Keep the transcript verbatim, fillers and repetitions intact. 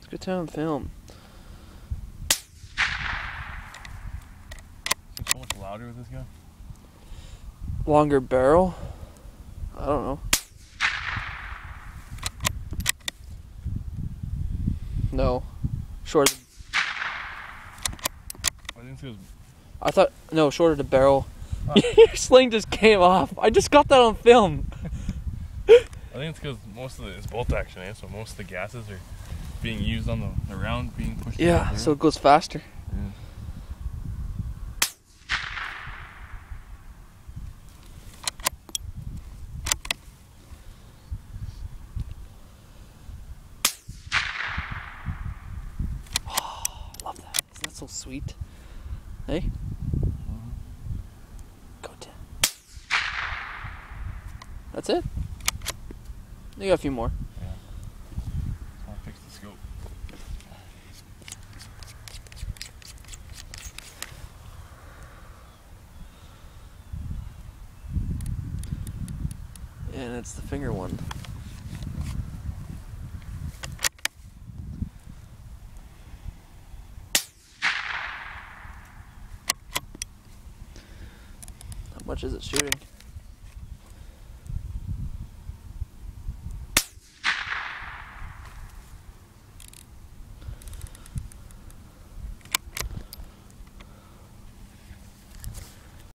Good time film. It's so much louder with this guy. Longer barrel? I don't know. No. Shorter. I think it's I thought, no, shorter the barrel. Ah. Your sling just came off. I just got that on film. I think it's because most of the, it's bolt action, eh? So most of the gases are being used on the, the round being pushed. Yeah, so it goes faster. Yeah. Oh, I love that. Isn't that so sweet? Hey? Mm-hmm. Go to. That's it? You got a few more. Yeah. Just want to fix the scope. And it's the finger one. How much is it shooting?